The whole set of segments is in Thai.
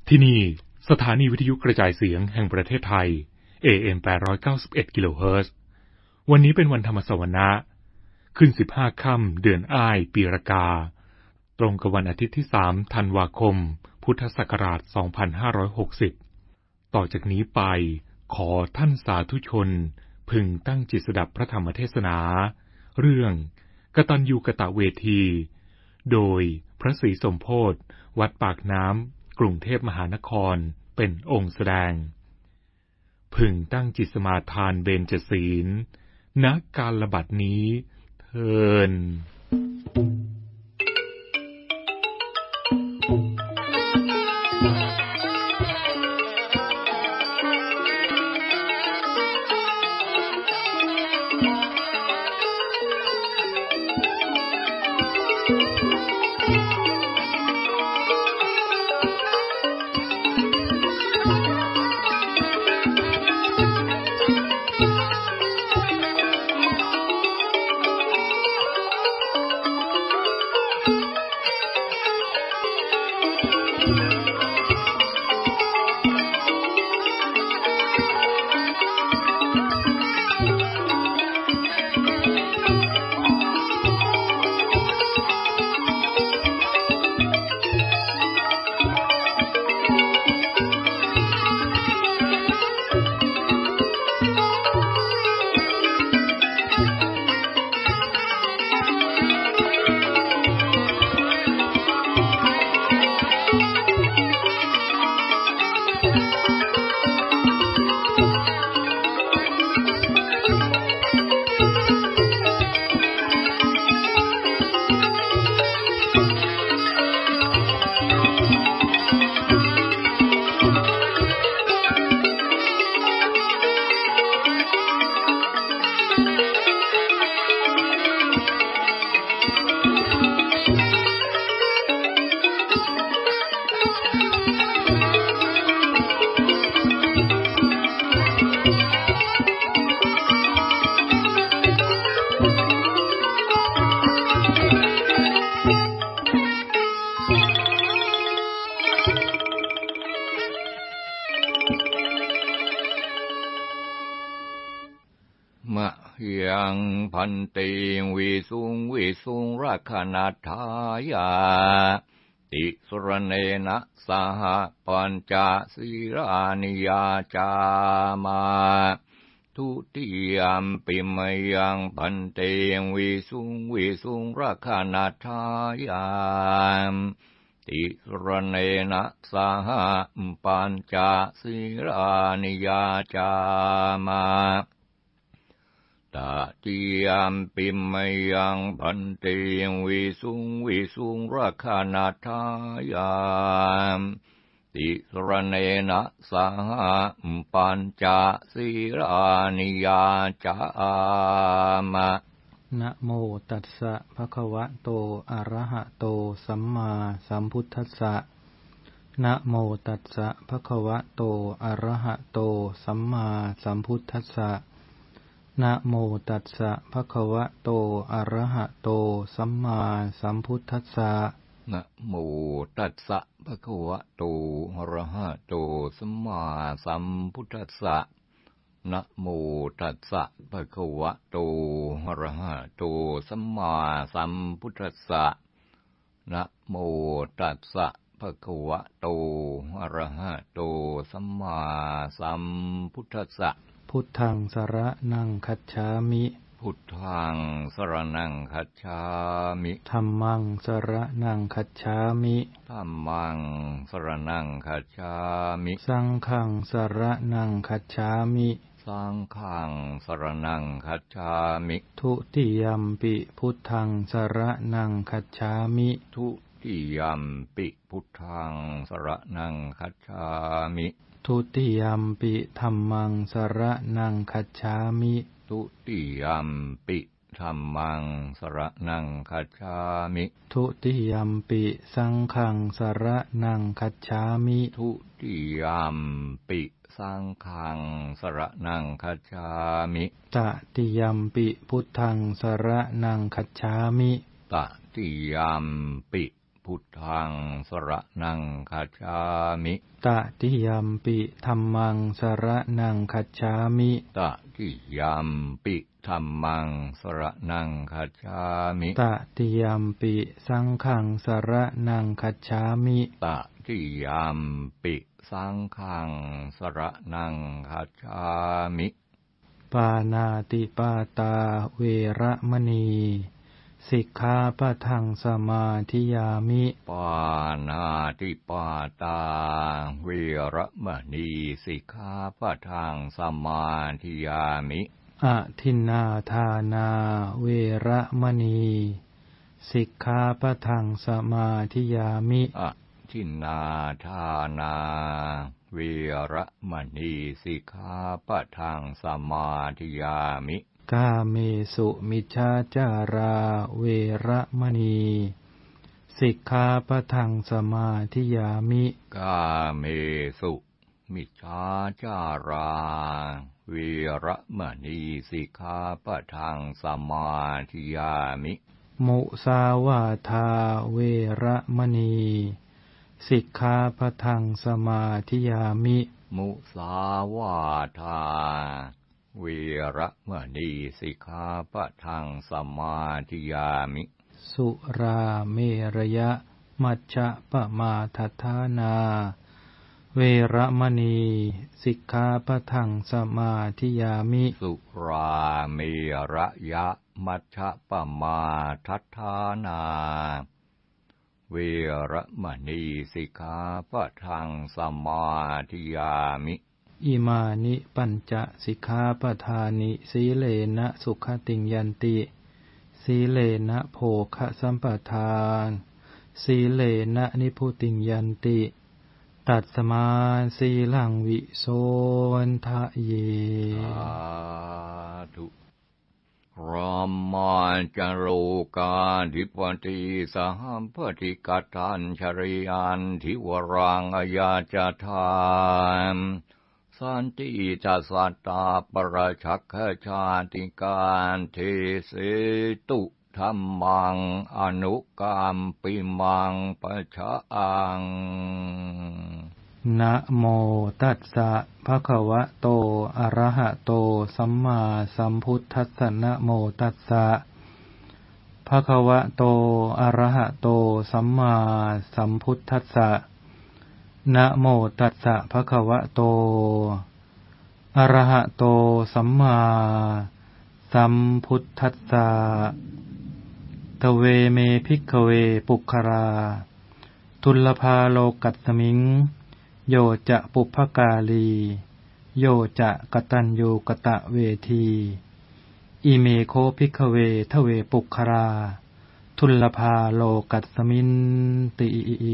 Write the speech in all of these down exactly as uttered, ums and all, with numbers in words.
ที่นี่สถานีวิทยุกระจายเสียงแห่งประเทศไทย เอ เอ็ม แปดร้อยเก้าสิบเอ็ด กิโลเฮิรตซ์วันนี้เป็นวันธรรมสวนะขึ้นสิบห้าค่ำเดือนอ้ายปีรากาตรงกับวันอาทิตย์ที่สามธันวาคมพุทธศักราชสองพันห้าร้อยหกสิบต่อจากนี้ไปขอท่านสาธุชนพึงตั้งจิตสดับพระธรรมเทศนาเรื่องกตัญญูกตเวทีโดยพระศรีสมโภชวัดปากน้ำกรุงเทพมหานครเป็นองค์แสดงพึงตั้งจิตสมาทานเบญจศีลณกาลบัดนี้เทินยังพันเตวิสุงวิสุงรักนัฏฐายาติสรเนนะสหปัญจศีรานิยาจามาทุติยมปิมยังพันเตวิสุงวิสุงรักนัฏฐายาติสรเนนะสหปัญจศีรานิยาจามาตติยมปิมยังพันเตวิสุงวิสุงรักนัฏฐายาติสรเนนะสหปัญจศีรานิยาจามะนะโมตัสสะภะคะวะโตอะระหะโตสัมมาสัมพุทธัสสะนะโมตัสสะภะคะวะโตอะระหะโตสัมมาสัมพุทธัสสะนะโมตัสสะภะคะวะโตอะระหะโตสัมมาสัมพุทธัสสะนะโมตัสสะภะคะวะโตอะระหะโตสัมมาสัมพุทธัสสะนะโมตัสสะภะคะวะโตอะระหะโตสัมมาสัมพุทธัสสะนะโมตัสสะภะคะวะโตอะระหะโตสัมมาสัมพุทธัสสะพุทธังสรณังคัจฉามิพุทธังสรณังคัจฉามิธัมมังสรณังคัจฉามิธัมมังสรณังคัจฉามิสังฆังสรณังคัจฉามิสังฆังสรณังคัจฉามิทุติยัมปิพุทธังสรณังคัจฉามิทุติยัมปิพุทธังสรณังคัจฉามิทุติยัมปิธัมมังสรณังคัจฉามิทุติยัมปิธัมมังสรณังคัจฉามิทุติยัมปิสังฆังสรณังคัจฉามิทุติยัมปิสังฆังสรณังคัจฉามิตติยัมปิพุทธังสรณังคัจฉามิตติยัมปิพุทธังสรณังคัจฉามิตติยัมปิธัมมังสรณังคัจฉามิตติยัมปิธัมมังสรณังคัจฉามิตติยัมปิสังฆังสรณังคัจฉามิตติยัมปิสังฆังสรณังคัจฉามิปานาติปาตาเวระมณีสิกขาปะทังสมาธิยามิปานาติปาตาเวระมณีสิกขาปะทังสมาธิยามิอะทินนาทานาเวระมณีสิกขาปะทังสมาธิยามิอะทินนาทานาเวระมณีสิกขาปะทังสมาธิยามิกาเมสุมิจฉาจาราเวระมณีสิกขาปะทังสมาธิยามิกาเมสุมิจฉาจาราเวระมณีสิกขาปะทังสมาธิยามิมุสาวาทาเวระมณีสิกขาปะทังสมาธิยามิมุสาวาทาเวระมณีสิกขาปะทังสมาธิยามิสุราเมรยะมัชฌะปมาทัฏฐานาเวระมณีสิกขาปะทังสมาธิยามิสุราเมระยะมัชฌะปมาทัฏฐานาเวระมณีสิกขาปะทังสมาธิยามิอิมานิปัญจสิกขาปทานิสีเลนะสุขติงยันติสีเลนะโภคสัมปทานสีเลนะนิพุติงยันติตัดสมาสีลังวิโสนทะเยสาธุรามาจโรกาธิปติสหัมปติกตัญชริยันทิวรังอายาจทานสันติจัสสัตตาปราชักขชาติการเทเสตุธัมมังอนุกามปิมังปัจฉอังนะโมตัสสะภะคะวะโตอะระหะโตสัมมาสัมพุทธัสสะนะโมตัสสะภะคะวะโตอะระหะโตสัมมาสัมพุทธัสสะนะโมตัสสะภะคะวะโตอะระหะโตสัมมาสัมพุทธัสสะตเวเมภิกขเวปุคคราทุลภาโลกัสสมิงโยจะปุพพกาลีโยจะกตัญญูกตะเวทีอิเมโคภิกขเวทเวปุคคราทุลภาโลกัสสมินติ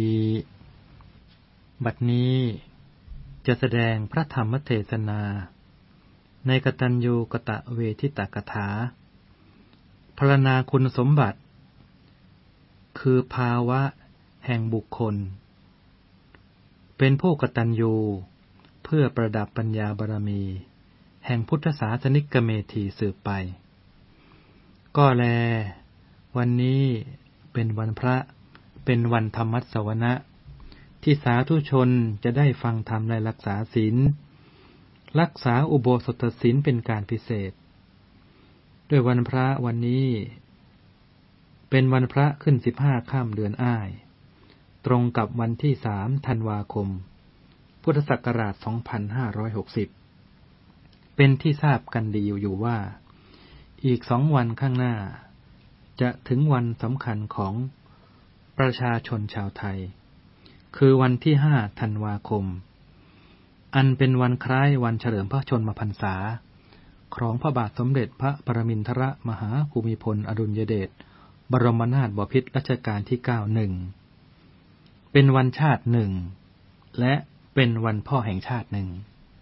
บัดนี้จะแสดงพระธรรมเทศนาในกตัญญูกตเวทิตกถาพรรณนาคุณสมบัติคือภาวะแห่งบุคคลเป็นผู้กตัญญูเพื่อประดับปัญญาบารมีแห่งพุทธศาสนิกเมธีสืบไปก็แลวันนี้เป็นวันพระเป็นวันธรรมัสวนะที่สาธุชนจะได้ฟังธรรมและรักษาศีลรักษาอุโบสถศีลเป็นการพิเศษด้วยวันพระวันนี้เป็นวันพระขึ้นสิบห้าค่ำเดือนอ้ายตรงกับวันที่สามธันวาคมพุทธศักราชสองพันห้าร้อยหกสิบเป็นที่ทราบกันดีอยู่ว่าอีกสองวันข้างหน้าจะถึงวันสำคัญของประชาชนชาวไทยคือวันที่ห้าธันวาคมอันเป็นวันคล้ายวันเฉลิมพระชนมพรรษาของพระบาทสมเด็จพระปรมินทรมหาภูมิพลอดุลยเดชบรมนาถบพิตรรัชกาลที่เก้าหนึ่งเป็นวันชาติหนึ่งและเป็นวันพ่อแห่งชาติหนึ่ง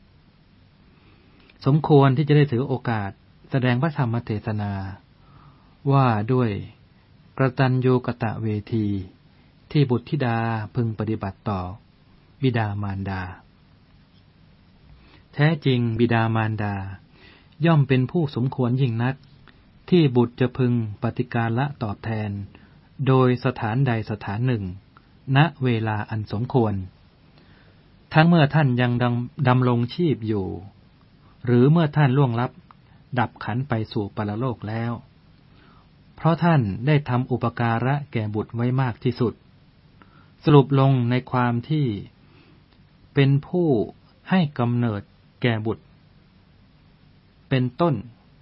สมควรที่จะได้ถือโอกาสแสดงพระธรรมเทศนาว่าด้วยกตัญญูกตเวทีที่บุตรธิดาพึงปฏิบัติต่อบิดามารดาแท้จริงบิดามารดาย่อมเป็นผู้สมควรยิ่งนักที่บุตรจะพึงปฏิการละตอบแทนโดยสถานใดสถานหนึ่งณเวลาอันสมควรทั้งเมื่อท่านยังดำรงชีพอยู่หรือเมื่อท่านล่วงลับดับขันไปสู่ปรโลกแล้วเพราะท่านได้ทำอุปการะแก่บุตรไว้มากที่สุดสรุปลงในความที่เป็นผู้ให้กำเนิดแก่บุตรเป็นต้น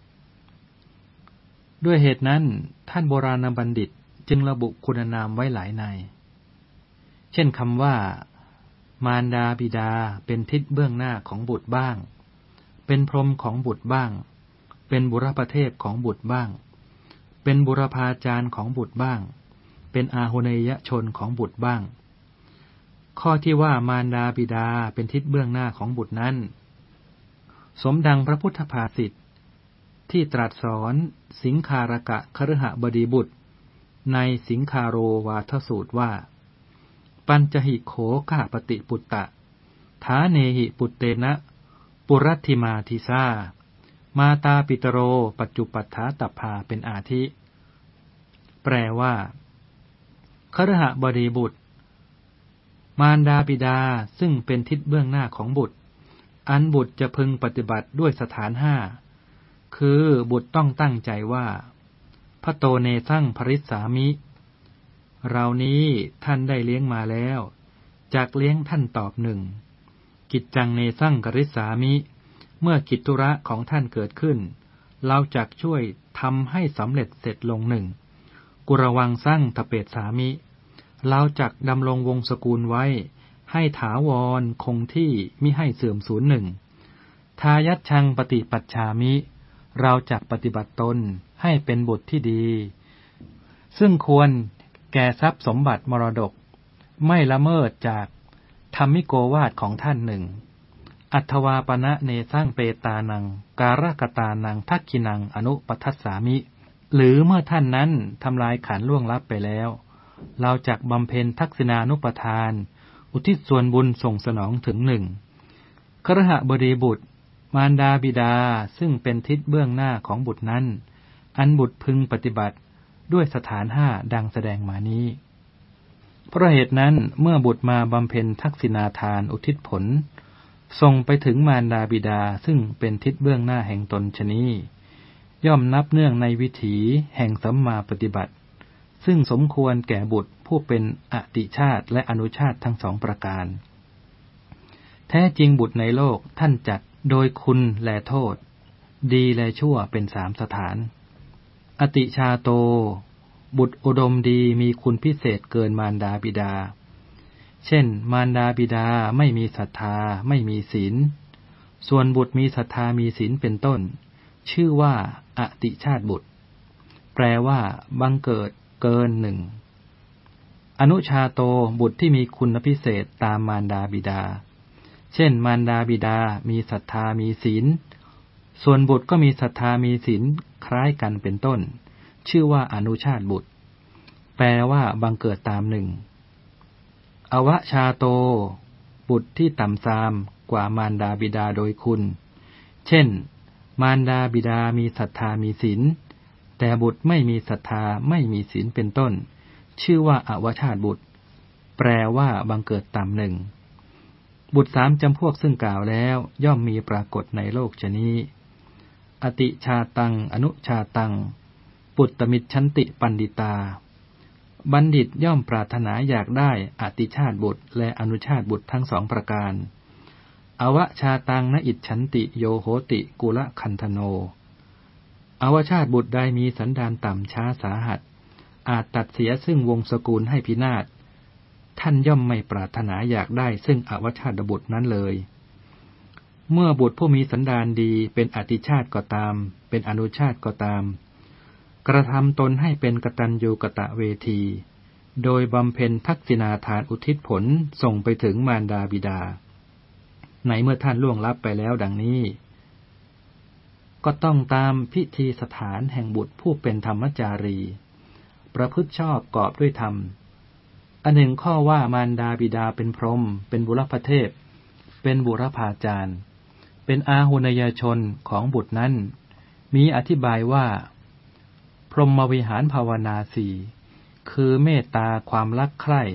ด้วยเหตุนั้นท่านโบราณบัณฑิตจึงระบุคุณนามไว้หลายในเช่นคำว่ามารดาบิดาเป็นทิศเบื้องหน้าของบุตรบ้างเป็นพรหมของบุตรบ้างเป็นบุรพเทพของบุตรบ้างเป็นบุรพาจารย์ของบุตรบ้างเป็นอาหุเนยชนของบุตรบ้างข้อที่ว่ามารดาบิดาเป็นทิศเบื้องหน้าของบุตรนั้นสมดังพระพุทธภาษิตที่ตรัสสอนสิงคารกะคฤหบดีบุตรในสิงคาโรวาทสูตรว่าปัญจหิโขกะปฏิปุตตะฐาเนหิปุตเตนะปุรัตถิมาทิสามาตาปิตโรปัจจุปัฏฐาตัพพาเป็นอาทิแปลว่าคฤหบดีบุตรมารดาบิดาซึ่งเป็นทิศเบื้องหน้าของบุตรอันบุตรจะพึงปฏิบัติด้วยสถานห้าคือบุตรต้องตั้งใจว่าพระโตเนสั่งภริสามิเรานี้ท่านได้เลี้ยงมาแล้วจากเลี้ยงท่านตอบหนึ่งกิจจังเนสั่งกริสามิเมื่อกิจธุระของท่านเกิดขึ้นเราจักช่วยทำให้สำเร็จเสร็จลงหนึ่งกุรวังสั่งทเปตสามิเราจักดำรงวงศกุลไว้ให้ถาวรคงที่มิให้เสื่อมสูญหนึ่งทายัชชังปฏิปัชชามิเราจักปฏิบัติตนให้เป็นบุตรที่ดีซึ่งควรแก่ทรัพย์สมบัติมรดกไม่ละเมิดจากธรรมิโกวาทของท่านหนึ่งอัทวาปณะเนสั่งเปตานังการกตานังทักขินังอนุปทัสสามิหรือเมื่อท่านนั้นทำลายขันล่วงลับไปแล้วเราจักบำเพ็ญทักษิณานุปทานอุทิศส่วนบุญส่งสนองถึงหนึ่งคฤหบดีบุตรมารดาบิดาซึ่งเป็นทิศเบื้องหน้าของบุตรนั้นอันบุตรพึงปฏิบัติด้วยสถานห้าดังแสดงมานี้เพราะเหตุนั้นเมื่อบุตรมาบำเพ็ญทักษิณาทานอุทิศผลส่งไปถึงมารดาบิดาซึ่งเป็นทิศเบื้องหน้าแห่งตนชนี้ย่อมนับเนื่องในวิถีแห่งสัมมาปฏิบัติซึ่งสมควรแก่บุตรผู้เป็นอติชาติและอนุชาติทั้งสองประการแท้จริงบุตรในโลกท่านจัดโดยคุณและโทษดีและชั่วเป็นสามสถานอติชาโตบุตรอุดมดีมีคุณพิเศษเกินมารดาบิดาเช่นมารดาบิดาไม่มีศรัทธาไม่มีศีลส่วนบุตรมีศรัทธามีศีลเป็นต้นชื่อว่าอติชาติบุตรแปลว่าบังเกิดเกินหนึ่งอนุชาโตบุตรที่มีคุณพิเศษตามมารดาบิดาเช่นมารดาบิดามีศรัทธามีศีลส่วนบุตรก็มีศรัทธามีศีลคล้ายกันเป็นต้นชื่อว่าอนุชาติบุตรแปลว่าบังเกิดตามหนึ่งอวชาโตบุตรที่ต่ำทรามกว่ามารดาบิดาโดยคุณเช่นมารดาบิดามีศรัทธามีศีลแต่บุตรไม่มีศรัทธาไม่มีศีลเป็นต้นชื่อว่าอวชาติบุตรแปลว่าบังเกิดต่ำหนึ่งบุตรสามจำพวกซึ่งกล่าวแล้วย่อมมีปรากฏในโลกชนี้อติชาตังอนุชาตังปุตตมิจฉันติปันดิตาบัณฑิตย่อมปรารถนาอยากได้อติชาติบุตรและอนุชาติบุตรทั้งสองประการอวชาตังนอิจฉันติโยโหติกุลคันธโนอวชาติบุตรใดมีสันดานต่ำช้าสาหัสอาจตัดเสียซึ่งวงศกุลให้พินาศท่านย่อมไม่ปรารถนาอยากได้ซึ่งอวชาตบุตรนั้นเลยเมื่อบุตรผู้มีสันดานดีเป็นอติชาติก็ตามเป็นอนุชาติก็ตามกระทำตนให้เป็นกตัญญูกตเวทีโดยบำเพ็ญทักษิณาทานอุทิศผลส่งไปถึงมารดาบิดาในเมื่อท่านล่วงลับไปแล้วดังนี้ก็ต้องตามพิธีสถานแห่งบุตรผู้เป็นธรรมจารีประพฤติชอบกอบด้วยธรรมอันหนึ่งข้อว่ามารดาบิดาเป็นพรหมเป็นบุรพเทพเป็นบุรพาจารย์เป็นอาหุนยชนของบุตรนั้นมีอธิบายว่าพรหมวิหารภาวนาสี่คือเมตตาความรักใคร่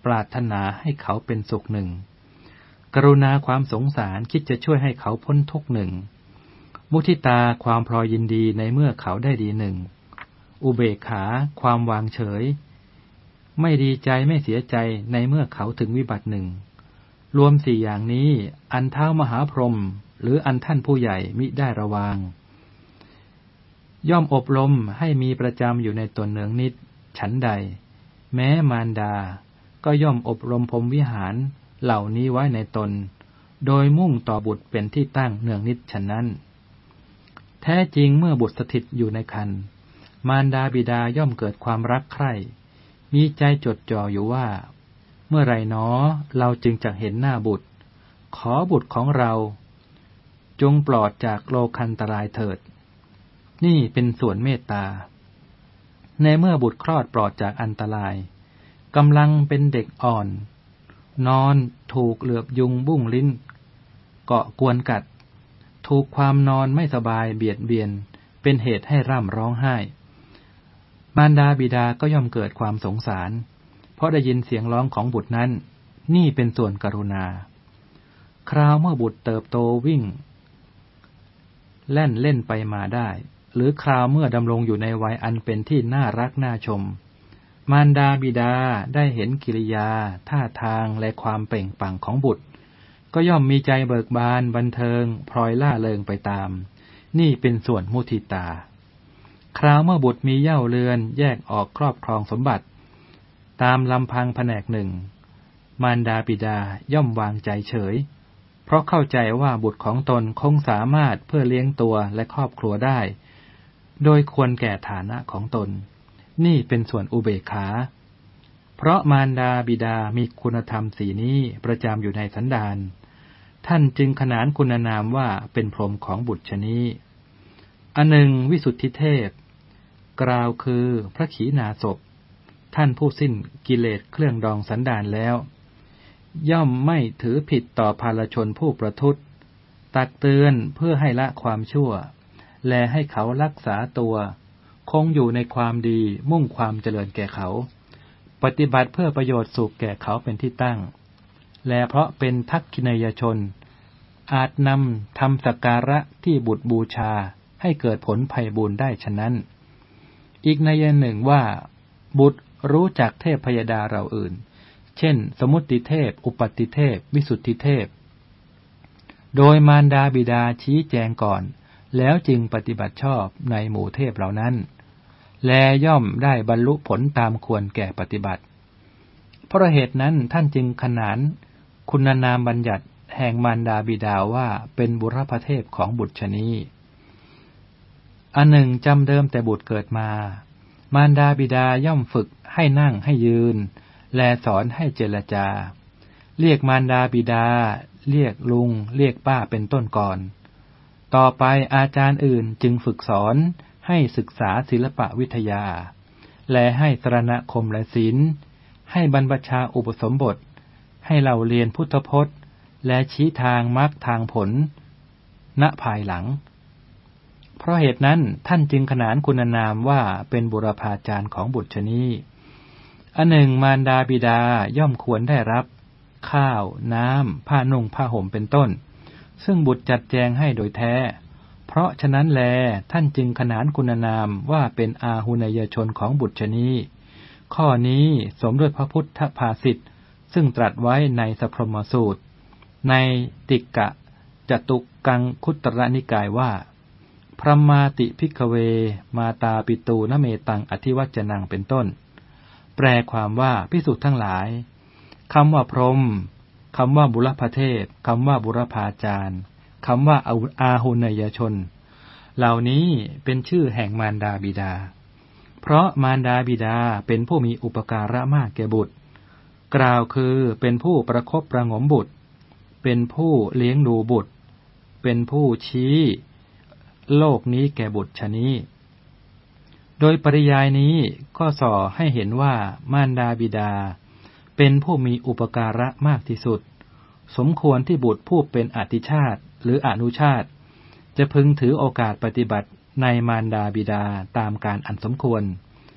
ปรารถนาให้เขาเป็นสุขหนึ่งกรุณาความสงสารคิดจะช่วยให้เขาพ้นทุกข์หนึ่งมุทิตาความพลอยยินดีในเมื่อเขาได้ดีหนึ่งอุเบกขาความวางเฉยไม่ดีใจไม่เสียใจในเมื่อเขาถึงวิบัติหนึ่งรวมสี่อย่างนี้อันเท้ามหาพรหมหรืออันท่านผู้ใหญ่มิได้ระวางย่อมอบรมให้มีประจำอยู่ในตนเนืองนิดฉันใดแม้มารดาก็ย่อมอบรมพรหมวิหารเหล่านี้ไว้ในตนโดยมุ่งต่อบุตรเป็นที่ตั้งเนืองนิดฉะนั้นแท้จริงเมื่อบุตรสถิตอยู่ในครรภ์มารดาบิดาย่อมเกิดความรักใคร่มีใจจดจ่ออยู่ว่าเมื่อไรหนอเราจึงจะเห็นหน้าบุตรขอบุตรของเราจงปลอดจากโลคันตรายเถิดนี่เป็นส่วนเมตตาในเมื่อบุตรคลอดปลอดจากอันตรายกำลังเป็นเด็กอ่อนนอนถูกเหลือบยุงบุ้งลิ้นเกาะกวนกัดถูกความนอนไม่สบายเบียดเบียนเป็นเหตุให้ร่ำร้องไห้มารดาบิดาก็ย่อมเกิดความสงสารเพราะได้ยินเสียงร้องของบุตรนั้นนี่เป็นส่วนกรุณาคราวเมื่อบุตรเติบโตวิ่งแล่นเล่นไปมาได้หรือคราวเมื่อดำรงอยู่ในวัยอันเป็นที่น่ารักน่าชมมารดาบิดาได้เห็นกิริยาท่าทางและความเปล่งปลั่งของบุตรก็ย่อมมีใจเบิกบานบันเทิงพลอยล่าเริงไปตามนี่เป็นส่วนมุทิตาคราวเมื่อบุตรมีเหย้าเรือนแยกออกครอบครองสมบัติตามลำพังแผนกหนึ่งมารดาบิดาย่อมวางใจเฉยเพราะเข้าใจว่าบุตรของตนคงสามารถเพื่อเลี้ยงตัวและครอบครัวได้โดยควรแก่ฐานะของตนนี่เป็นส่วนอุเบกขาเพราะมารดาบิดามีคุณธรรมสีนี้ประจำอยู่ในสันดานท่านจึงขนานคุณนามว่าเป็นพรหมของบุตรชนี้อันหนึ่งวิสุทธิเทพกล่าวคือพระขีณาสพท่านผู้สิ้นกิเลสเครื่องดองสันดานแล้วย่อมไม่ถือผิดต่อภาลชนผู้ประทุษตักเตือนเพื่อให้ละความชั่วและให้เขารักษาตัวคงอยู่ในความดีมุ่งความเจริญแก่เขาปฏิบัติเพื่อประโยชน์สุขแก่เขาเป็นที่ตั้งและเพราะเป็นทักขิณยชนอาจนำทำสักการะที่บุตรบูชาให้เกิดผลไพบูลย์ได้ฉะนั้นอีกนัยหนึ่งว่าบุตรรู้จักเทพพยดาเราอื่นเช่นสมุติเทพอุปัตติเทพวิสุทธิเทพโดยมารดาบิดาชี้แจงก่อนแล้วจึงปฏิบัติชอบในหมู่เทพเหล่านั้นแลย่อมได้บรรลุผลตามควรแก่ปฏิบัติเพราะเหตุนั้นท่านจึงขนานคุณนามบัญญัติแห่งมารดาบิดาว่าเป็นบุรพเทพของบุตรชนี้อันหนึ่งจำเดิมแต่บุตรเกิดมามารดาบิดาย่อมฝึกให้นั่งให้ยืนแลสอนให้เจรจาเรียกมารดาบิดาเรียกลุงเรียกป้าเป็นต้นก่อนต่อไปอาจารย์อื่นจึงฝึกสอนให้ศึกษาศิลปวิทยาและให้สรณคมและศีลให้บรรพชาอุปสมบทให้เราเรียนพุทธพจน์และชี้ทางมรรคทางผลณภายหลังเพราะเหตุนั้นท่านจึงขนานคุณนามว่าเป็นบุรพาจารย์ของบุตรชนี้อันหนึ่งมารดาบิดาย่อมควรได้รับข้าวน้ำผ้านุ่งผ้าห่มเป็นต้นซึ่งบุตรจัดแจงให้โดยแท้เพราะฉะนั้นแลท่านจึงขนานคุณนามว่าเป็นอาหุนยชนของบุตรชนี้ข้อนี้สมด้วยพระพุทธภาษิตซึ่งตรัสไว้ในสัพพมสูตรในติกะจตุกังคุตรนิกายว่าพระมาติภิกขเวมาตาปิตูนเมตังอธิวัจจนังเป็นต้นแปลความว่าภิกษุทั้งหลายคำว่าพรหมคำว่าบุรพเทพคำว่าบุรพาจารย์คำว่าอาหุนยชนเหล่านี้เป็นชื่อแห่งมารดาบิดาเพราะมารดาบิดาเป็นผู้มีอุปการะมากแก่บุตรกล่าวคือเป็นผู้ประคบประหงมบุตรเป็นผู้เลี้ยงดูบุตรเป็นผู้ชี้โลกนี้แก่บุตรชนี้โดยปริยายนี้ก็ส่อให้เห็นว่ามารดาบิดาเป็นผู้มีอุปการะมากที่สุดสมควรที่บุตรผู้เป็นอติชาติหรืออนุชาติจะพึงถือโอกาสปฏิบัติในมารดาบิดาตามการอันสมควร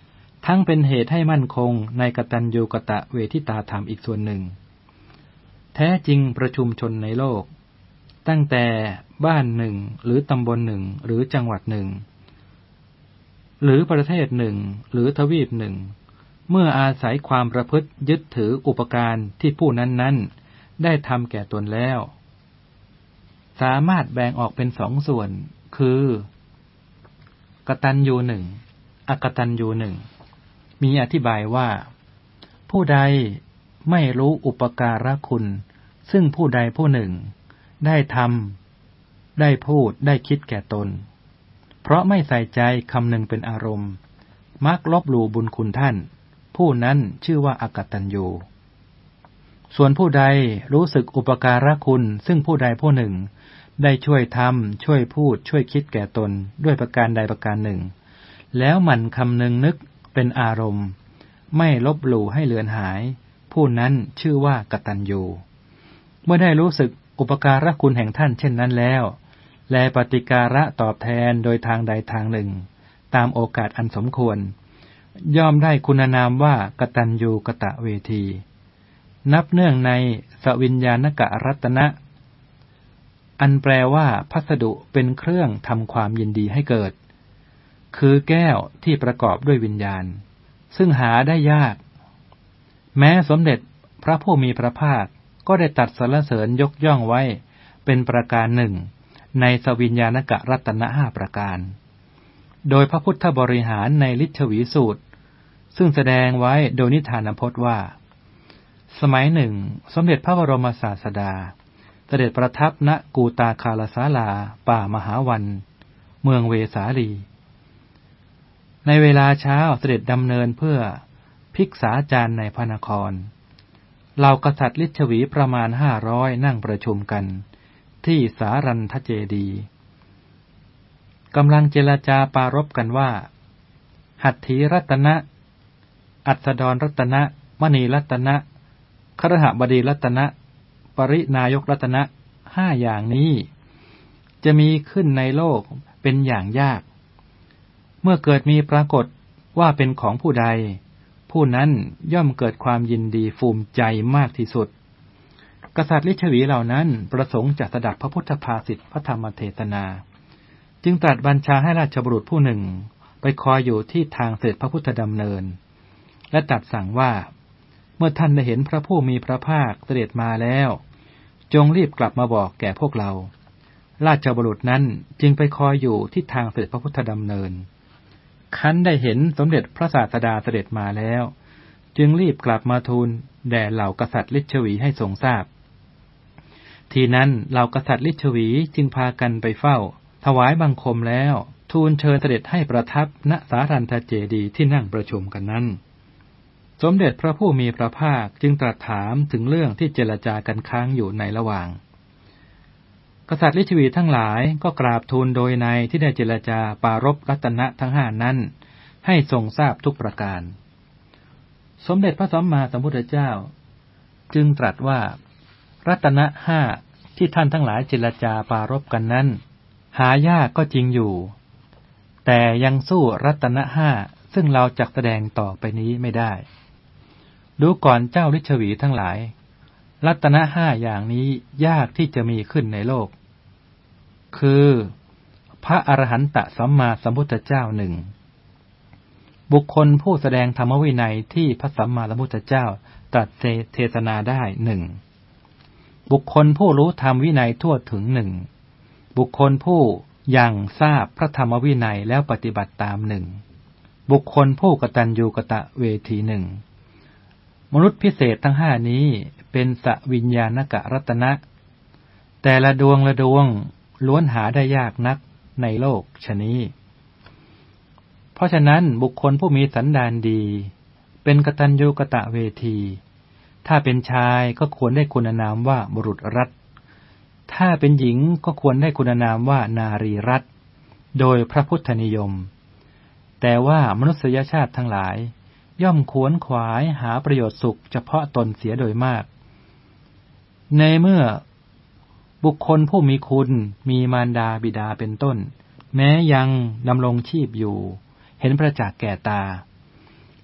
ทั้งเป็นเหตุให้มั่นคงในกตัญญูกตเวทิตาธรรมอีกส่วนหนึ่งแท้จริงประชุมชนในโลกตั้งแต่บ้านหนึ่งหรือตำบลหนึ่งหรือจังหวัดหนึ่งหรือประเทศหนึ่งหรือทวีปหนึ่งเมื่ออาศัยความประพฤติยึดถืออุปการที่ผู้นั้นๆได้ทำแก่ตนแล้วสามารถแบ่งออกเป็นสองส่วนคือกตัญญูหนึ่งอกตัญญูหนึ่งมีอธิบายว่าผู้ใดไม่รู้อุปการะคุณซึ่งผู้ใดผู้หนึ่งได้ทำได้พูดได้คิดแก่ตนเพราะไม่ใส่ใจคำนึงเป็นอารมณ์มักลบหลู่บุญคุณท่านผู้นั้นชื่อว่าอกตัญญูส่วนผู้ใดรู้สึกอุปการะคุณซึ่งผู้ใดผู้หนึ่งได้ช่วยทำช่วยพูดช่วยคิดแก่ตนด้วยประการใดประการหนึ่งแล้วหมั่นคำนึงนึกเป็นอารมณ์ไม่ลบหลู่ให้เลือนหายผู้นั้นชื่อว่ากตัญญูเมื่อได้รู้สึกอุปการะคุณแห่งท่านเช่นนั้นแล้วแลปฏิการะตอบแทนโดยทางใดทางหนึ่งตามโอกาสอันสมควรย่อมได้คุณนามว่ากตัญญูกตเวทีนับเนื่องในสวิญญาณกรัตนะอันแปลว่าพัสดุเป็นเครื่องทำความยินดีให้เกิดคือแก้วที่ประกอบด้วยวิญญาณซึ่งหาได้ยากแม้สมเด็จพระผู้มีพระภาคก็ได้ตรัสสรรเสริญยกย่องไว้เป็นประการหนึ่งในสวิญญาณกรัตนะห้าประการโดยพระพุทธบริหารในลิชวีสูตรซึ่งแสดงไว้โดยนิทานพจน์ว่าสมัยหนึ่งสมเด็จพระบรมศาสดาเสด็จประทับณกูตาคาลศาลาป่ามหาวันเมืองเวสาลีในเวลาเช้าเสด็จดำเนินเพื่อภิกษาจารย์ในพระนครเหล่ากษัตริย์ลิชวีประมาณห้าร้อยนั่งประชุมกันที่สารันทเจดีย์กำลังเจรจาปรารภกันว่าหัตถีรัตนะอัสดรรัตนะมณีรัตนะคฤหบดีรัตนะปรินายกรัตนะห้าอย่างนี้จะมีขึ้นในโลกเป็นอย่างยากเมื่อเกิดมีปรากฏว่าเป็นของผู้ใดผู้นั้นย่อมเกิดความยินดีภูมิใจมากที่สุดกษัตริย์ลิชวีเหล่านั้นประสงค์จะสดับพระพุทธภาษิตพระธรรมเทศนาจึงตรัสบัญชาให้ราชบุรุษผู้หนึ่งไปคอยอยู่ที่ทางเสด็จพระพุทธดำเนินและตรัสสั่งว่าเมื่อท่านได้เห็นพระผู้มีพระภาคเสด็จมาแล้วจงรีบกลับมาบอกแก่พวกเราราชบุรุษนั้นจึงไปคอยอยู่ที่ทางเสด็จพระพุทธดำเนินครั้นได้เห็นสมเด็จพระศาสดาเสด็จมาแล้วจึงรีบกลับมาทูลแด่เหล่ากษัตริย์ลิชวีให้ทรงทราบทีนั้นเหล่ากษัตริย์ลิชวีจึงพากันไปเฝ้าถวายบังคมแล้วทูลเชิญเสด็จให้ประทับณสารันทเจดีย์ที่นั่งประชุมกันนั้นสมเด็จพระผู้มีพระภาคจึงตรัสถามถึงเรื่องที่เจรจากันค้างอยู่ในระหว่างกษัตริย์ลิชวีทั้งหลายก็กราบทูลโดยในที่ได้เจรจาปรารภรัตนะทั้งห้านั้นให้ทรงทราบทุกประการสมเด็จพระสัมมาสัมพุทธเจ้าจึงตรัสว่ารัตนะห้าที่ท่านทั้งหลายเจรจาปรารภกันนั้นหายากก็จริงอยู่แต่ยังสู้รัตนะห้าซึ่งเราจักแสดงต่อไปนี้ไม่ได้ดูก่อนเจ้าลิชวีทั้งหลายรัตนะห้าอย่างนี้ยากที่จะมีขึ้นในโลกคือพระอรหันตสัมมาสัมพุทธเจ้าหนึ่งบุคคลผู้แสดงธรรมวินัยที่พระสัมมาสัมพุทธเจ้าตรัสเทศนาได้หนึ่งบุคคลผู้รู้ธรรมวินัยทั่วถึงหนึ่งบุคคลผู้ยังทราบพระธรรมวินัยแล้วปฏิบัติตามหนึ่งบุคคลผู้กตัญญูกตเวทีหนึ่งมนุษย์พิเศษทั้งห้านี้เป็นสวิญญาณกรัตนะแต่ละดวงละดวงล้วนหาได้ยากนักในโลกชนี้เพราะฉะนั้นบุคคลผู้มีสันดานดีเป็นกตัญญูกตเวทีถ้าเป็นชายก็ควรได้คุณนามว่าบุรุษรัตน์ถ้าเป็นหญิงก็ควรได้คุณนามว่านารีรัตน์โดยพระพุทธนิยมแต่ว่ามนุษยชาติทั้งหลายย่อมขวนขวายหาประโยชน์สุขเฉพาะตนเสียโดยมากในเมื่อบุคคลผู้มีคุณมีมารดาบิดาเป็นต้นแม้ยังดำรงชีพอยู่เห็นประจักษ์แก่ตา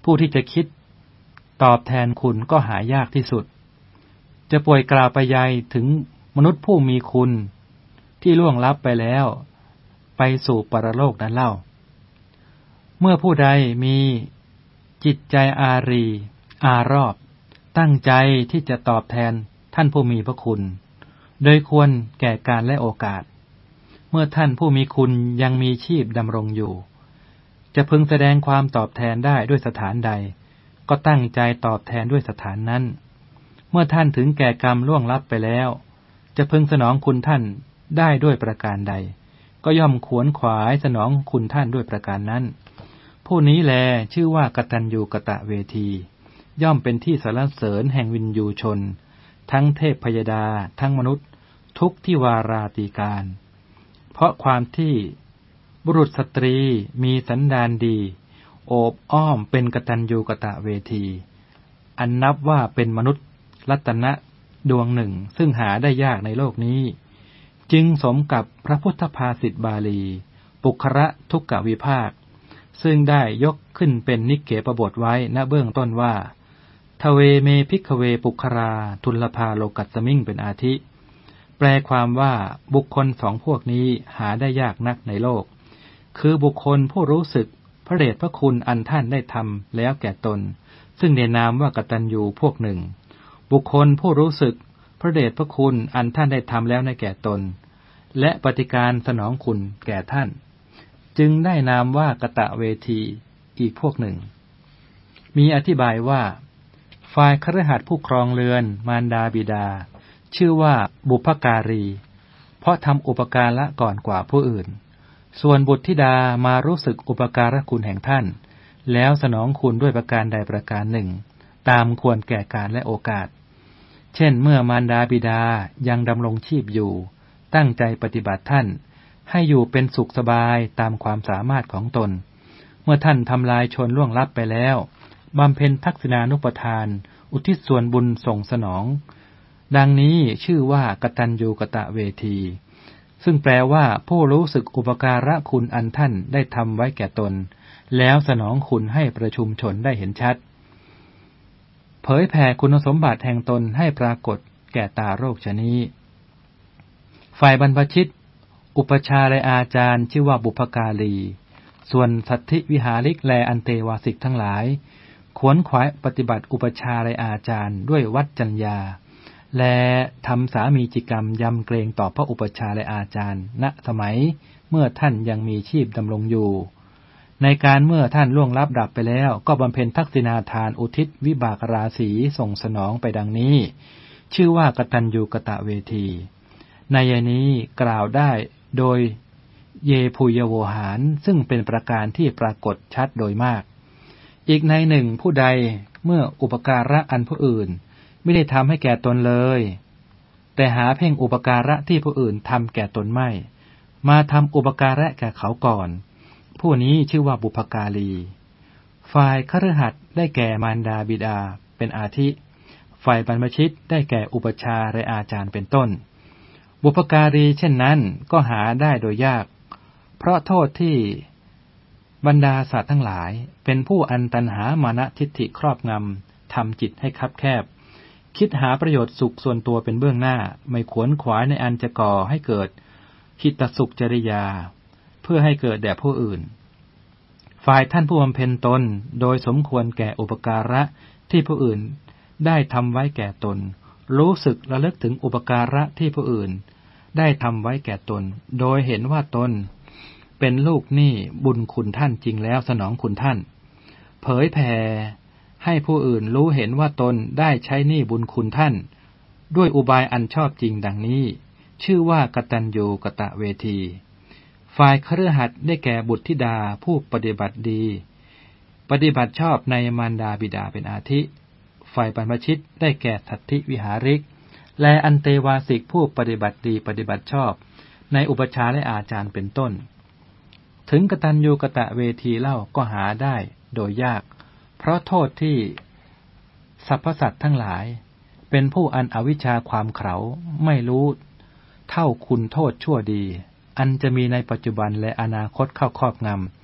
ผู้ที่จะคิดตอบแทนคุณก็หายากที่สุดจะป่วยกล่าวไปยายถึงมนุษย์ผู้มีคุณที่ล่วงลับไปแล้วไปสู่ปรโลกนั้นเล่าเมื่อผู้ใดมีจิตใจอารีอารอบตั้งใจที่จะตอบแทนท่านผู้มีพระคุณโดยควรแก่การและโอกาสเมื่อท่านผู้มีคุณยังมีชีพดำรงอยู่จะพึงแสดงความตอบแทนได้ด้วยสถานใดก็ตั้งใจตอบแทนด้วยสถานนั้นเมื่อท่านถึงแก่กรรมล่วงลับไปแล้วจะพึงสนองคุณท่านได้ด้วยประการใดก็ย่อมขวนขวายสนองคุณท่านด้วยประการนั้นผู้นี้แลชื่อว่ากตัญญูกตเวทีย่อมเป็นที่สรรเสริญแห่งวินยูชนทั้งเทพพยดาทั้งมนุษย์ทุกที่วาราตีการเพราะความที่บุรุษสตรีมีสันดานดีโอบอ้อมเป็นกตัญญูกตเวทีอันนับว่าเป็นมนุษย์รัตนะดวงหนึ่งซึ่งหาได้ยากในโลกนี้จึงสมกับพระพุทธภาษิตบาลีปุคระทุกกวิภาคซึ่งได้ยกขึ้นเป็นนิเกปบทไว้ณเบื้องต้นว่าทเวเมภิกขเวปุคราทุลภาโลกัสสมิงเป็นอาทิแปลความว่าบุคคลสองพวกนี้หาได้ยากนักในโลกคือบุคคลผู้รู้สึกพระเดชพระคุณอันท่านได้ทำแล้วแก่ตนซึ่งในนามว่ากตัญญูพวกหนึ่งบุคคลผู้รู้สึกพระเดชพระคุณอันท่านได้ทำแล้วในแก่ตนและปฏิการสนองคุณแก่ท่านจึงได้นามว่ากตเวทีอีกพวกหนึ่งมีอธิบายว่าฝ่ายคฤหัสถ์ผู้ครองเรือนมารดาบิดาชื่อว่าบุพการีเพราะทำอุปการะก่อนกว่าผู้อื่นส่วนบุตรธิดามารู้สึกอุปการะคุณแห่งท่านแล้วสนองคุณด้วยประการใดประการหนึ่งตามควรแก่การและโอกาสเช่นเมื่อมารดาบิดายังดำรงชีพอยู่ตั้งใจปฏิบัติท่านให้อยู่เป็นสุขสบายตามความสามารถของตนเมื่อท่านทำลายชนล่วงลับไปแล้วบำเพ็ญทักษิณานุปทานอุทิศส่วนบุญส่งสนองดังนี้ชื่อว่ากตัญญูกตเวทีซึ่งแปลว่าผู้รู้สึกอุปการะคุณอันท่านได้ทำไว้แก่ตนแล้วสนองคุณให้ประชุมชนได้เห็นชัดเผยแผ่คุณสมบัติแห่งตนให้ปรากฏแก่ตาโลกชนี้ฝ่ายบรรพชิตอุปชาและอาจารย์ชื่อว่าบุพการีส่วนสัทธิวิหาริกและอันเตวาสิกทั้งหลายขวนขวายปฏิบัติอุปชาและอาจารย์ด้วยวัดจัญญาและทำสามีจิกรรมยำเกรงต่อพระอุปชาและอาจารย์ณสมัยเมื่อท่านยังมีชีพดำรงอยู่ในการเมื่อท่านล่วงลับดับไปแล้วก็บำเพ็ญทักษิณาทานอุทิศวิบากราศีส่งสนองไปดังนี้ชื่อว่ากตัญญูกตเวทีในนี้กล่าวได้โดยเยภูยโวหารซึ่งเป็นประการที่ปรากฏชัดโดยมากอีกในหนึ่งผู้ใดเมื่ออุปการะอันผู้อื่นไม่ได้ทำให้แก่ตนเลยแต่หาเพ่งอุปการะที่ผู้อื่นทำแก่ตนไม่มาทำอุปการะแก่เขาก่อนผู้นี้ชื่อว่าบุพการีฝ่ายคฤหัสถ์ได้แก่มารดาบิดาเป็นอาทิฝ่ายบรรพชิตได้แก่อุปชาและอาจารย์เป็นต้นบุพการีเช่นนั้นก็หาได้โดยยากเพราะโทษที่บรรดาสัตว์ทั้งหลายเป็นผู้อันตัณหามานะทิฏฐิครอบงำทำจิตให้คับแคบคิดหาประโยชน์สุขส่วนตัวเป็นเบื้องหน้าไม่ขวนขวายในอันจะก่อให้เกิดหิตสุขจริยาเพื่อให้เกิดแด่ผู้อื่นฝ่ายท่านผู้บำเพ็ญตนโดยสมควรแก่อุปการะที่ผู้อื่นได้ทำไว้แก่ตนรู้สึกระลึกถึงอุปการะที่ผู้อื่นได้ทำไว้แก่ตนโดยเห็นว่าตนเป็นลูกหนี้บุญคุณท่านจริงแล้วสนองคุณท่านเผยแผ่ให้ผู้อื่นรู้เห็นว่าตนได้ใช้หนี้บุญคุณท่านด้วยอุบายอันชอบจริงดังนี้ชื่อว่ากตัญญูกตเวทีฝ่ายคฤหัสถ์ได้แก่บุตรธิดาผู้ปฏิบัติดีปฏิบัติชอบในมารดาบิดาเป็นอาทิฝ่ายบรรพชิตได้แก่สัทธิวิหาริกและอันเตวาสิกผู้ปฏิบัติดีปฏิบัติชอบในอุปชาและอาจารย์เป็นต้นถึงกตัญญูกตเวทีเล่าก็หาได้โดยยากเพราะโทษที่สรรพสัตว์ทั้งหลายเป็นผู้อันอวิชชาความเขลาไม่รู้เท่าคุณโทษชั่วดีอันจะมีในปัจจุบันและอนาคตเข้าครอบงำ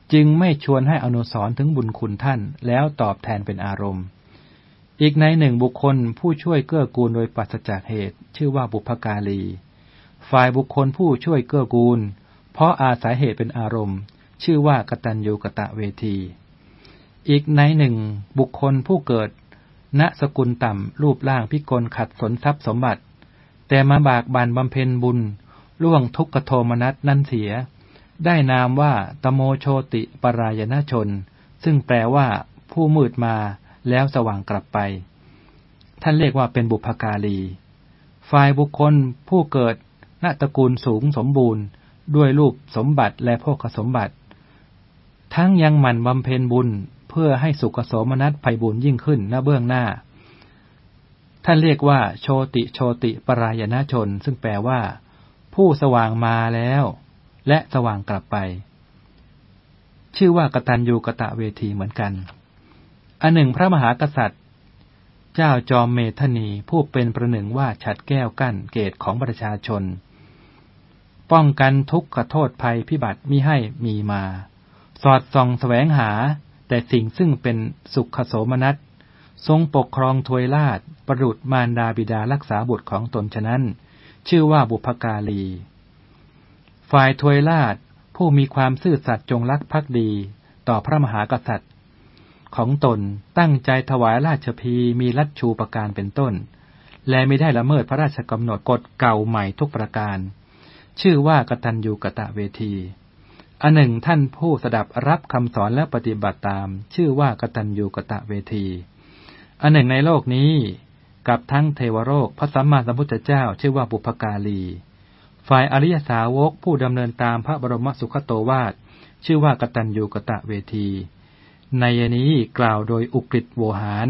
จึงไม่ชวนให้อนุสรณ์ถึงบุญคุณท่านแล้วตอบแทนเป็นอารมณ์อีกในหนึ่งบุคคลผู้ช่วยเกื้อกูลโดยปราศจากเหตุชื่อว่าบุพการีฝ่ายบุคคลผู้ช่วยเกื้อกูลเพราะอาศัยเหตุเป็นอารมณ์ชื่อว่ากตัญญูกตเวทีอีกในหนึ่งบุคคลผู้เกิดณสกุลต่ำรูปร่างพิกลขัดสนทรัพย์สมบัติแต่มาบากบั่นบำเพ็ญบุญล่วงทุกขโทมนัสนั่นเสียได้นามว่าตโมโชติปรายณชนซึ่งแปลว่าผู้มืดมาแล้วสว่างกลับไปท่านเรียกว่าเป็นบุพการีฝ่ายบุคคลผู้เกิดณตระกูลสูงสมบูรณ์ด้วยรูปสมบัติและโภคสมบัติทั้งยังหมั่นบำเพ็ญบุญเพื่อให้สุขโสมนัสไพบูลย์ยิ่งขึ้นณเบื้องหน้าท่านเรียกว่าโชติโชติปรายณชนซึ่งแปลว่าผู้สว่างมาแล้วและสว่างกลับไปชื่อว่ากตัญญูกตเวทีเหมือนกันอันหนึ่งพระมหากษัตริย์เจ้าจอมเมธนีผู้เป็นประหนึ่งว่าฉัตรแก้วกั้นเกตของประชาชนป้องกันทุกขโทษภัยพิบัติมิให้มีมาสอดส่องแสวงหาแต่สิ่งซึ่งเป็นสุขโสมนัสทรงปกครองทวยราชประดุจมารดาบิดารักษาบุตรของตนฉะนั้นชื่อว่าบุพการีฝ่ายทวยราชผู้มีความซื่อสัตย์จงรักภักดีต่อพระมหากษัตริย์ของตนตั้งใจถวายราชพีมีลัทชูประการเป็นต้นและไม่ได้ละเมิดพระราชกำหนดกฎเก่าใหม่ทุกประการชื่อว่ากตัญญูกตเวทีอันหนึ่งท่านผู้สดับรับคำสอนและปฏิบัติตามชื่อว่ากตัญญูกตเวทีอันหนึ่งในโลกนี้กับทั้งเทวโลกพระสัมมาสัมพุทธเจ้าชื่อว่าบุพการีฝ่ายอริยสาวกผู้ดำเนินตามพระบรมสุขโตวาทชื่อว่ากตัญญูกตเวทีในนี้กล่าวโดยอุกฤษโวหาร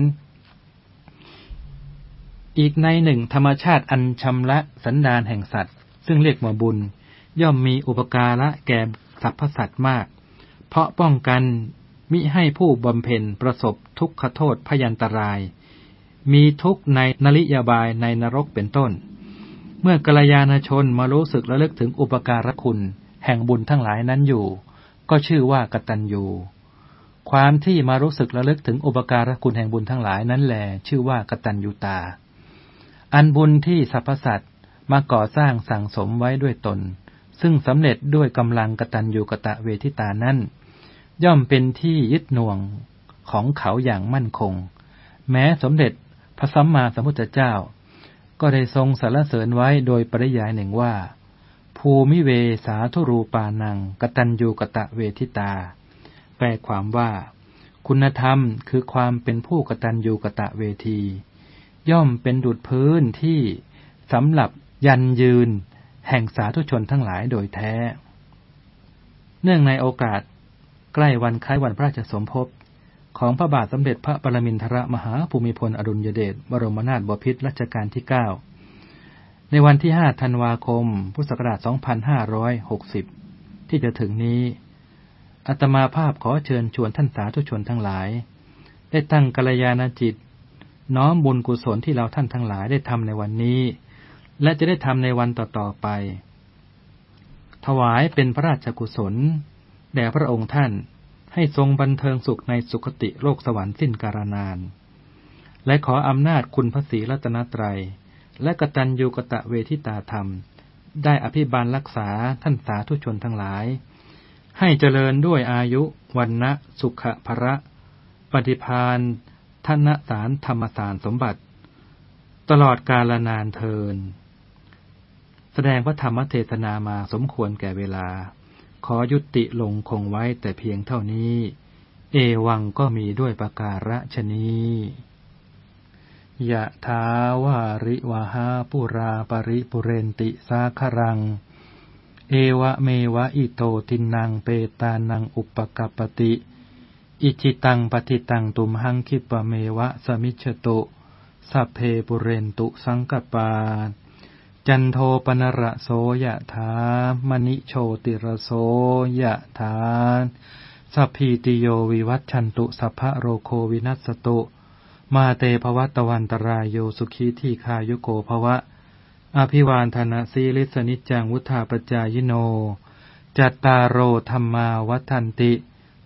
อีกในหนึ่งธรรมชาติอันชำระสันดานแห่งสัตว์ซึ่งเรียกว่าบุญย่อมมีอุปการะแก่สรรพสัตว์มากเพราะป้องกันมิให้ผู้บำเพ็ญประสบทุกขโทษพยันตรายมีทุกข์ในนริยบายในนรกเป็นต้นเมื่อกัลยาณชนมารู้สึกระลึกถึงอุปการะคุณแห่งบุญทั้งหลายนั้นอยู่ก็ชื่อว่ากตัญญูความที่มารู้สึกระลึกถึงอุปการะคุณแห่งบุญทั้งหลายนั้นแลชื่อว่ากตัญญูตาอันบุญที่สรรพสัตว์มาก่อสร้างสั่งสมไว้ด้วยตนซึ่งสำเร็จด้วยกำลังกตัญญูกตเวทิตานั้นย่อมเป็นที่ยึดหน่วงของเขาอย่างมั่นคงแม้สมเด็จพระสัมมาสัมพุทธเจ้าก็ได้ทรงสรรเสริญไว้โดยปริยายหนึ่งว่าภูมิเวสาธุรูปานังกตัญญูกตเวทิตาแปลความว่าคุณธรรมคือความเป็นผู้กตัญญูกตเวทีย่อมเป็นดุจพื้นที่สำหรับยันยืนแห่งสาธุชนทั้งหลายโดยแท้เนื่องในโอกาสใกล้วันคล้ายวันพระราชสมภพของพระบาทสมเด็จพระปรมินทรมหาภูมิพลอดุลยเดชบรมนาถบพิตรรัชกาลที่เก้าในวันที่ห้าธันวาคมพุทธศักราชสองพันห้าร้อยหกสิบที่จะถึงนี้อาตมาภาพขอเชิญชวนท่านสาธุชนทั้งหลายได้ตั้งกัลยาณจิตน้อมบุญกุศลที่เราท่านทั้งหลายได้ทำในวันนี้และจะได้ทำในวันต่อๆไปถวายเป็นพระราชกุศลแด่พระองค์ท่านให้ทรงบันเทิงสุขในสุคติโลกสวรรค์สิ้นกาลนานและขออำนาจคุณพระศรีรัตนตรัยและกตัญญูกตเวทิตาธรรมได้อภิบาลรักษาท่านสาธุชนทั้งหลายให้เจริญด้วยอายุวันนะสุขภระปฏิภาณธนสารธรรมสารสมบัติตลอดกาลนานเทินแสดงพระธรรมเทศนามาสมควรแก่เวลาขอยุติลงคงไว้แต่เพียงเท่านี้เอวังก็มีด้วยประการฉนี้ยะถาวาริวหาปุราปริปุเรนติสาครังเอวะเมวะอิโตทินังเปตานังอุปกัปปติอิจิตังปฏิตังตุมหังคิปะเมวะสมิจฉตุสัพเพปุเรนตุสังกปาจันโทปนระโสยะถามณิโชติระโสยะถาสัพพิติโยวิวัชชันตุสัพพะโรโควินัสสตุมาเตภวัตวันตรายโยสุขีทีคายุโกภวะอภิวาทนาสีลิสนิจจังวุธาปจายโนจัตตารโอธัมมาวัฏันติ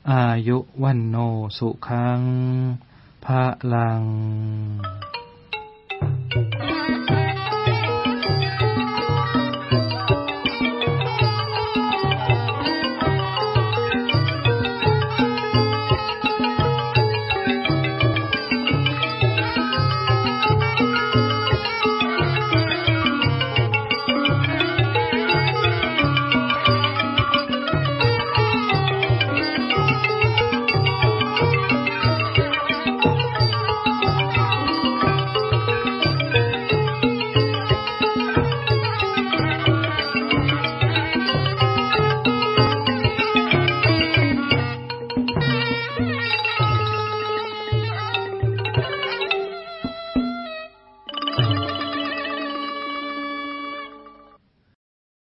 อายุวันโนสุขังภะลัง